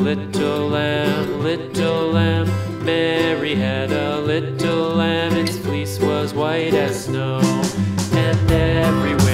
little lamb, little lamb. Mary had a little lamb, its fleece was white as snow. And everywhere